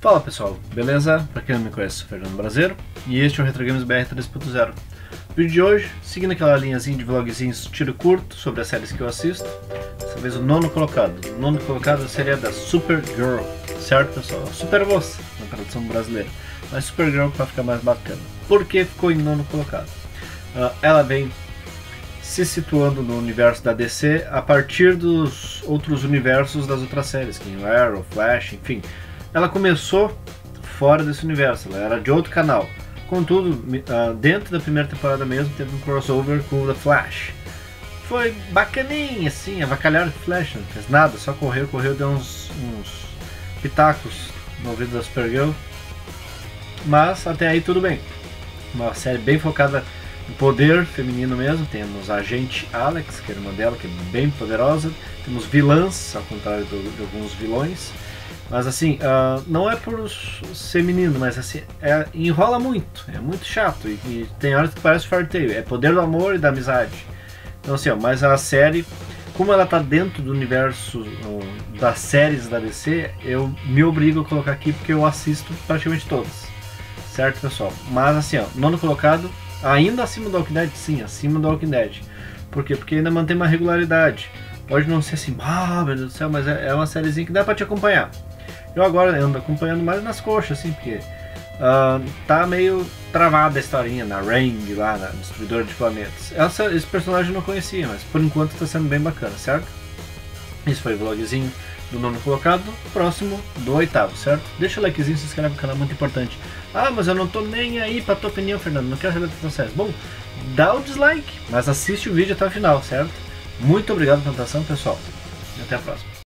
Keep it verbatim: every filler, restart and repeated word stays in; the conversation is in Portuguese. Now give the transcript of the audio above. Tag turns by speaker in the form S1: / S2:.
S1: Fala pessoal, beleza? Pra quem não me conhece, sou Fernando Brasileiro e este é o Retro Games B R três ponto zero. O vídeo de hoje, seguindo aquela linhazinha de vlogzinhos tiro curto sobre as séries que eu assisto, dessa vez o nono colocado. O nono colocado seria da Supergirl, certo pessoal? Super Moça, na tradução brasileira, mas Supergirl para ficar mais bacana. Por que ficou em nono colocado? Uh, ela vem se situando no universo da D C a partir dos outros universos das outras séries, que é Arrow, Flash, enfim. Ela começou fora desse universo, ela era de outro canal. Contudo, dentro da primeira temporada mesmo, teve um crossover com o The Flash. Foi bacaninha, assim, avacalhar o Flash, não fez nada, só correu, correu, deu uns, uns pitacos no ouvido da Supergirl. Mas até aí tudo bem. Uma série bem focada no poder feminino mesmo. Temos a agente Alex, que é a irmã dela, que é bem poderosa. Temos vilãs, ao contrário de alguns vilões. Mas assim, uh, não é por ser menino, mas assim, é, enrola muito, é muito chato e, e tem horas que parece farteio, é poder do amor e da amizade. Então assim, ó, mas a série, como ela tá dentro do universo uh, das séries da D C, eu me obrigo a colocar aqui porque eu assisto praticamente todas, certo pessoal? Mas assim, ó, nono colocado, ainda acima do Walking Dead, sim, acima do Walking Dead. Por quê? Porque ainda mantém uma regularidade. Pode não ser assim, ah, meu Deus do céu, mas é, é uma sériezinha que dá pra te acompanhar. Eu agora ando acompanhando mais nas coxas, assim, porque uh, tá meio travada a historinha na Ring, lá na Destruidora de Planetas. Essa, esse personagem eu não conhecia, mas por enquanto tá sendo bem bacana, certo? Esse foi o vlogzinho do nono colocado, próximo do oitavo, certo? Deixa o likezinho, se inscreve no canal, muito importante. Ah, mas eu não tô nem aí pra tua opinião, Fernando, não quero saber das tuas séries. Bom, dá o dislike, mas assiste o vídeo até o final, certo? Muito obrigado pela atenção, pessoal, e até a próxima.